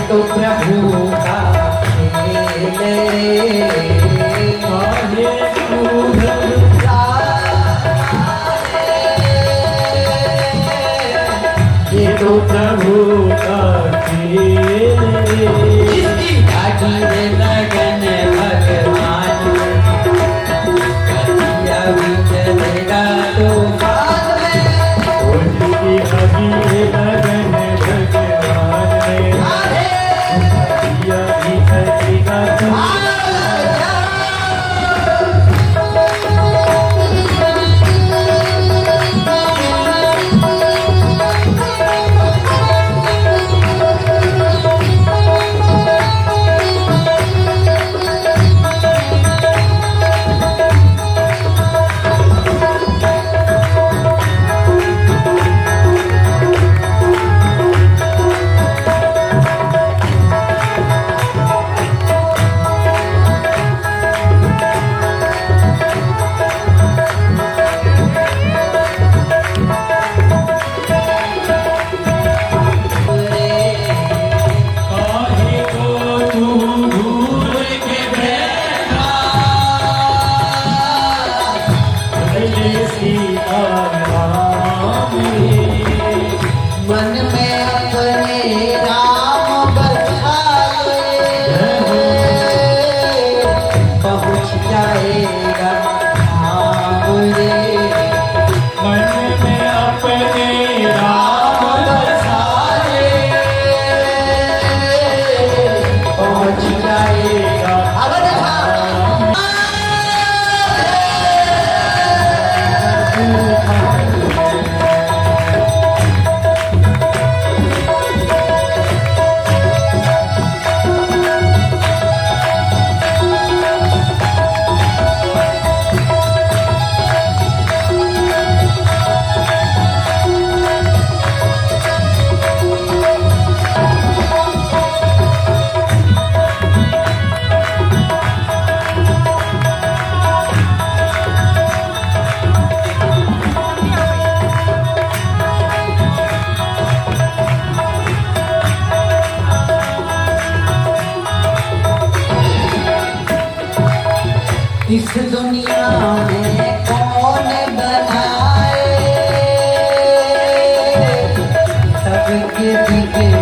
तो प्रभु का ये तो प्रभु का खेल जिसकी घाटी में लगन भगवान कटिया भी चलेगा तो बाद में उसकी घाटी में लगन भगवान में कटिया भी चलेगा तो मन में अपने राम बसाए पहुँच जाएगा धाम रे। मन में अपने राम बसाए पहुँच जाएगा इस दुनिया में कौन बनाए सबके दिखे